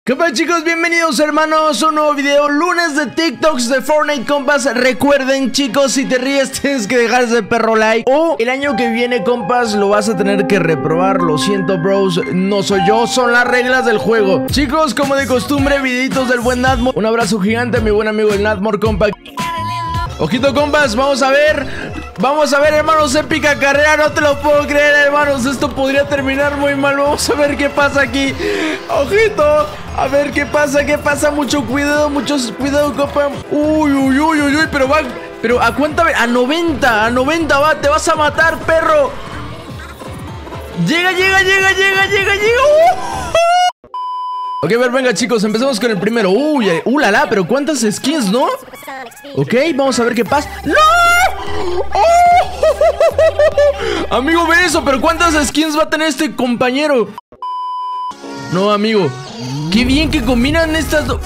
¿Qué pasa, chicos? Bienvenidos, hermanos, a un nuevo video, lunes de TikToks de Fortnite, compas. Recuerden, chicos, si te ríes tienes que dejar ese perro like, o el año que viene, compas, lo vas a tener que reprobar. Lo siento, bros, no soy yo, son las reglas del juego. Chicos, como de costumbre, videitos del buen Natmor. Un abrazo gigante a mi buen amigo el Natmor, compa. Ojito, compas, vamos a ver, hermanos, épica carrera. No te lo puedo creer, hermanos, esto podría terminar muy mal. Vamos a ver qué pasa aquí. Ojito, a ver qué pasa, mucho cuidado, compa. Uy, pero a cuánta, a 90 va, te vas a matar, perro. Llega. Ok, a ver, venga, chicos, empecemos con el primero. Lala, pero cuántas skins, ¿no? Ok, vamos a ver qué pasa. ¡No! ¡Oh! Amigo, ve eso, pero cuántas skins va a tener este compañero. No, amigo, qué bien que combinan estas dos.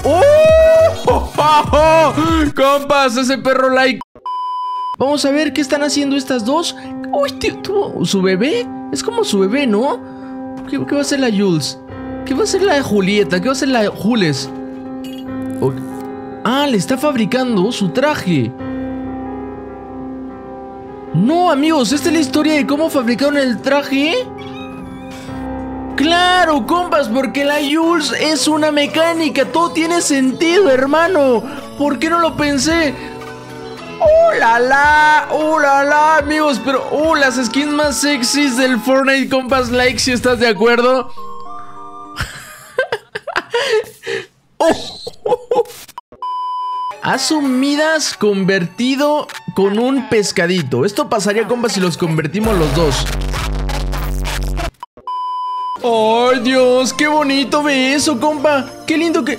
¡Oh! Compas, ese perro like. Vamos a ver qué están haciendo estas dos. Uy, tío, ¿su bebé? Es como su bebé, ¿no? ¿Qué va a hacer la Jules? ¿Qué va a hacer la Julieta? ¿Qué va a hacer la Jules? Ah, le está fabricando su traje. No, amigos, esta es la historia de cómo fabricaron el traje. Claro, compas, porque la Jules es una mecánica. Todo tiene sentido, hermano. ¿Por qué no lo pensé? ¡Oh, la la, amigos! Pero, las skins más sexys del Fortnite, compas, like si estás de acuerdo. Asumidas convertido con un pescadito. Esto pasaría, compas, si los convertimos los dos. ¡Ay, Dios! ¡Qué bonito! Ve eso, compa. ¡Qué lindo que...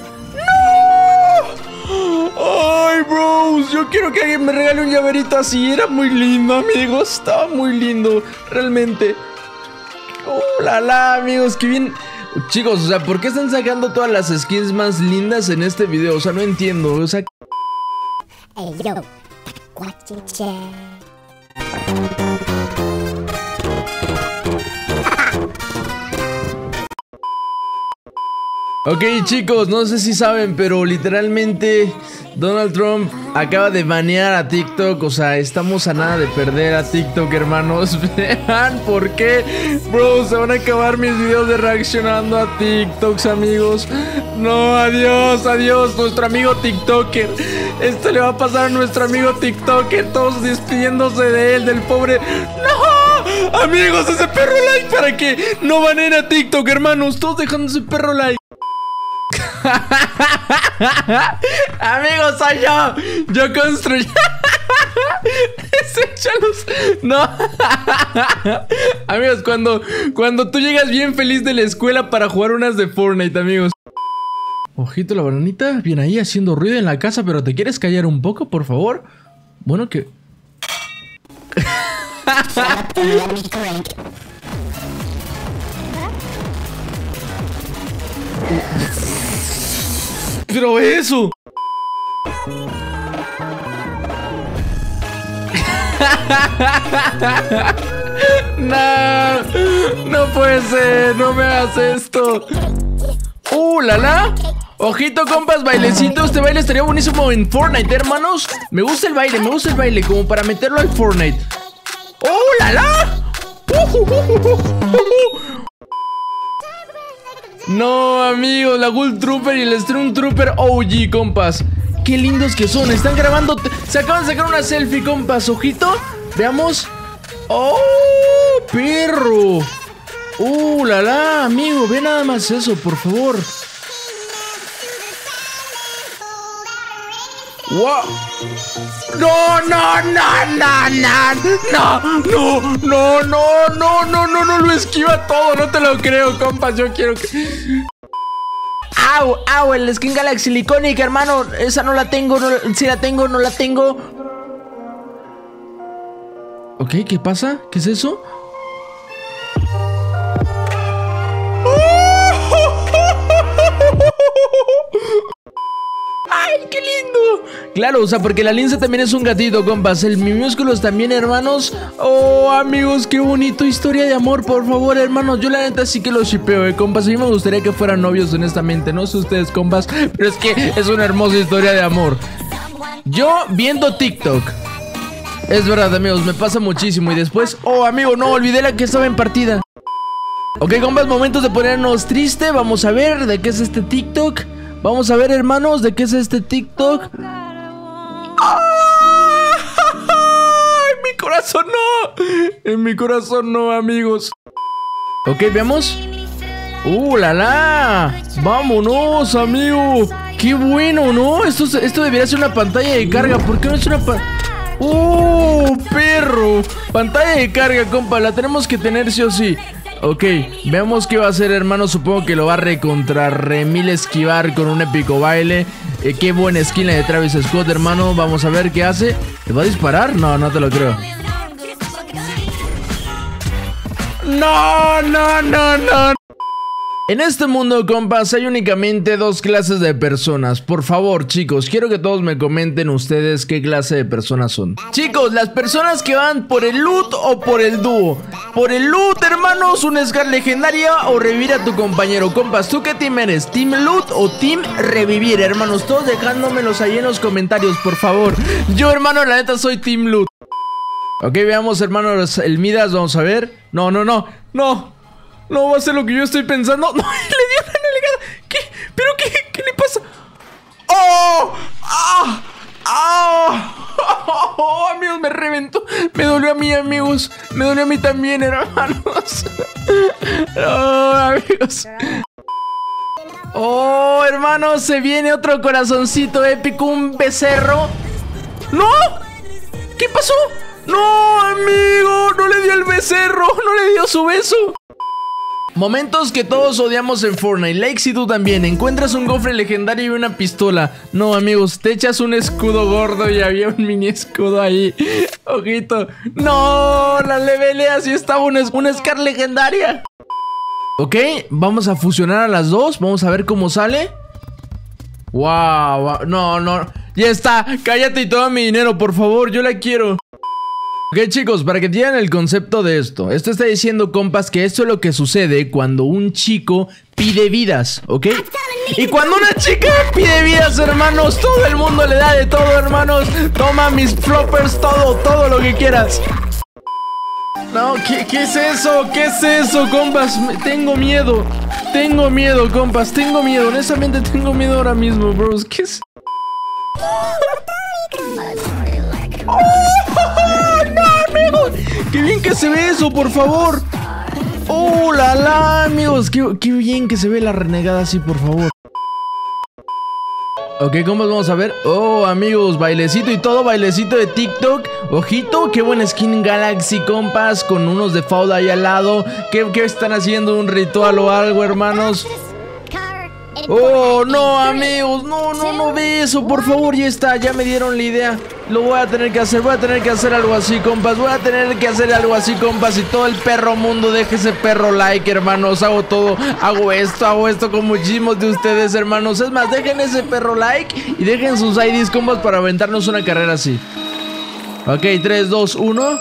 ¡No! ¡Ay, bros! Yo quiero que alguien me regale un llaverito así. Era muy lindo, amigos. Estaba muy lindo, realmente. La, amigos, qué bien. Chicos, o sea, ¿por qué están sacando todas las skins más lindas en este video? O sea, no entiendo, o sea... Hey, yo, what you say? Ok, chicos, no sé si saben, pero literalmente Donald Trump acaba de banear a TikTok. O sea, estamos a nada de perder a TikTok, hermanos. Vean por qué, bro, se van a acabar mis videos de reaccionando a TikToks, amigos. No, adiós, nuestro amigo TikToker. Esto le va a pasar a nuestro amigo TikToker. Todos despidiéndose de él, del pobre. ¡No! Amigos, ese perro like para que no baneen a TikTok, hermanos. Todos dejando ese perro like. Amigos, soy yo construyo. Deséchalos. No. Amigos, cuando tú llegas bien feliz de la escuela para jugar unas de Fortnite, amigos. Ojito la bananita, bien ahí haciendo ruido en la casa. Pero ¿te quieres callar un poco, por favor? Bueno, que... Pero eso. No puede ser, no me hagas esto. Lala. Ojito, compas, bailecito. Este baile estaría buenísimo en Fortnite, hermanos. Me gusta el baile, como para meterlo al Fortnite. Lala. No, amigos, la Ghoul Trooper y el Storm Trooper OG, compas. Qué lindos que son, están grabando. Se acaban de sacar una selfie, compas. Ojito, veamos. ¡Oh, perro! La, amigo, ve nada más eso, por favor. ¡Wow! No, lo esquiva todo, no te lo creo, compas, yo quiero que... El Skin Galaxy Iconic, hermano, esa no la tengo, si la tengo, no la tengo. Ok, ¿qué pasa? ¿Qué es eso? ¡Ay, qué lindo! Claro, o sea, porque la lince también es un gatito, compas. El Mimiúsculos también, hermanos. Oh, amigos, qué bonito. Historia de amor, por favor, hermanos. Yo la neta sí que los shipeo, compas. A mí me gustaría que fueran novios, honestamente. No sé ustedes, compas, pero es que es una hermosa historia de amor. Yo viendo TikTok. Es verdad, amigos, me pasa muchísimo. Y después, oh, amigo, no, olvidé la que estaba en partida. Ok, compas, momentos de ponernos triste. Vamos a ver de qué es este TikTok. Vamos a ver, hermanos, de qué es este TikTok. En mi corazón no. En mi corazón no, amigos. Ok, veamos. La la. Vámonos, amigo. Qué bueno, ¿no? Esto debería ser una pantalla de carga. ¿Por qué no es una perro? Pantalla de carga, compa. La tenemos que tener sí o sí. Ok, veamos qué va a hacer, hermano. Supongo que lo va a recontra remil esquivar con un épico baile. Qué buena skin la de Travis Scott, hermano. Vamos a ver qué hace. ¿Le va a disparar? No, no te lo creo. No. En este mundo, compas, hay únicamente dos clases de personas. Por favor, chicos, quiero que todos me comenten ustedes qué clase de personas son. Chicos, las personas que van por el loot o por el dúo. Por el loot, hermanos, una Scar legendaria o revivir a tu compañero. Compas, ¿tú qué team eres? ¿Team loot o team revivir, hermanos? Todos dejándomelos ahí en los comentarios, por favor. Yo, hermano, la neta soy team loot. Ok, veamos, hermanos, el Midas, vamos a ver. No va a ser lo que yo estoy pensando. No, le dio una nalgada. ¿Qué? ¿Pero qué le pasa? ¡Oh, amigos, me reventó! Me dolió a mí, amigos. Me dolió a mí también, hermanos. Amigos. Hermanos, se viene otro corazoncito épico. Un becerro. ¡No! ¿Qué pasó? ¡No, amigo! No le dio el becerro. No le dio su beso. Momentos que todos odiamos en Fortnite. Like si tú también encuentras un gofre legendario y una pistola. No, amigos, te echas un escudo gordo y había un mini escudo ahí. Ojito. No, la leveleas y estaba una Scar legendaria. Ok, vamos a fusionar a las dos. Vamos a ver cómo sale. Wow. No. Ya está, cállate y toma mi dinero, por favor, yo la quiero. Ok, chicos, para que tengan el concepto de esto. Esto está diciendo, compas, que esto es lo que sucede cuando un chico pide vidas, ¿ok? Y cuando una chica pide vidas, hermanos, todo el mundo le da de todo, hermanos. Toma mis floppers, todo lo que quieras. No, ¿qué es eso? ¿Qué es eso, compas? Tengo miedo, compas, tengo miedo. Honestamente tengo miedo ahora mismo, bros. ¿Qué es? ¡Qué bien que se ve eso, por favor! ¡Oh, la, amigos! ¡Qué bien que se ve la renegada así, por favor! Ok, ¿cómo vamos a ver? Oh, amigos, bailecito y todo, bailecito de TikTok. Ojito, qué buen skin Galaxy, compas, con unos de Faud ahí al lado. ¿Qué están haciendo? ¿Un ritual o algo, hermanos? Oh, no, amigos, no ve eso, por favor, ya está, ya me dieron la idea. Lo voy a tener que hacer algo así, compas. Y todo el perro mundo deje ese perro like, hermanos. Hago esto con muchísimos de ustedes, hermanos. Es más, dejen ese perro like y dejen sus IDs, compas, para aventarnos una carrera así. Ok, 3, 2, 1.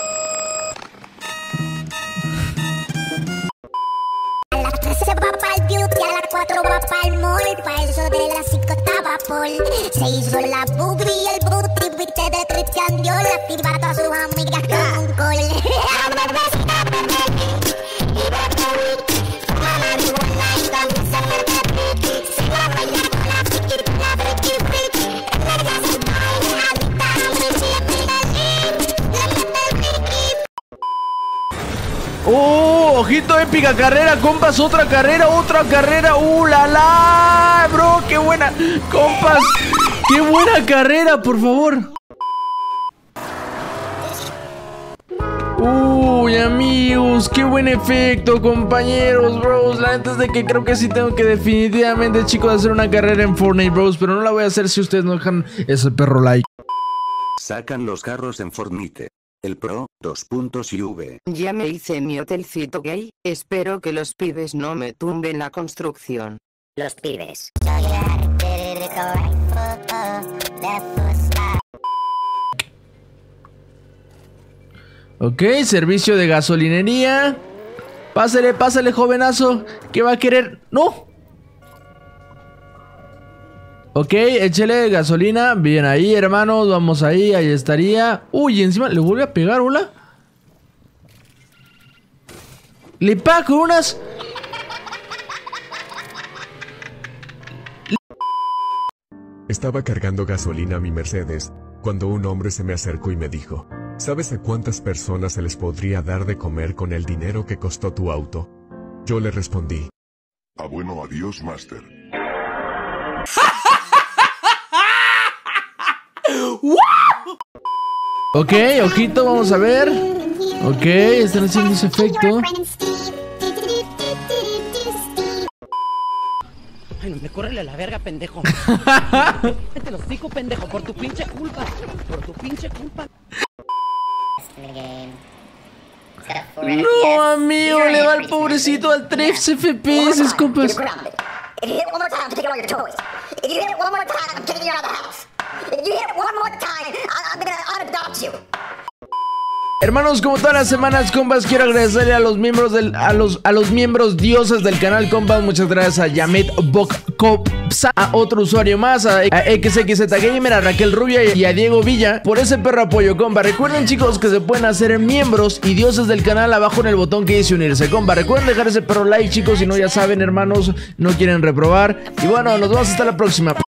Se hizo la boobie y el booty viste de Cristian dio la piba a todas sus amigas con un col. ¡Oh! Ojito, épica carrera, compas. Otra carrera. La la, bro. Qué buena, compas. Qué buena carrera, por favor. Uy, amigos, qué buen efecto, compañeros, bros. La neta es de que creo que sí tengo que definitivamente, chicos, hacer una carrera en Fortnite, bros. Pero no la voy a hacer si ustedes no dejan ese perro like. Sacan los carros en Fortnite. El Pro, 2.uv. Ya me hice mi hotelcito gay, espero que los pibes no me tumben la construcción. Los pibes. Ok, servicio de gasolinería. Pásale, pásale, jovenazo. ¿Qué va a querer? ¡No! Ok, échele gasolina. Bien ahí, hermanos. Vamos ahí, ahí estaría. Uy, encima le vuelve a pegar, hola. Le paga con unas... Estaba cargando gasolina a mi Mercedes, cuando un hombre se me acercó y me dijo: ¿sabes a cuántas personas se les podría dar de comer con el dinero que costó tu auto? Yo le respondí: Ah, bueno, adiós, Master. Ok, ojito, vamos a ver. Ok, están haciendo ese efecto. Ay, no me córrele a la verga, pendejo. Te lo digo, pendejo, por tu pinche culpa. Por tu pinche culpa. No, amigo, le va el pobrecito al 3 FPS, compas. Hermanos, como todas las semanas, compas, quiero agradecerle a los miembros a los miembros dioses del canal, compas. Muchas gracias a Yamet Bokopsa, a otro usuario más, a XXZ Gamer, a Raquel Rubia y a Diego Villa por ese perro apoyo, compa. Recuerden, chicos, que se pueden hacer miembros y dioses del canal abajo en el botón que dice unirse, compa. Recuerden dejar ese perro like, chicos, si no, ya saben, hermanos, no quieren reprobar. Y bueno, nos vemos hasta la próxima.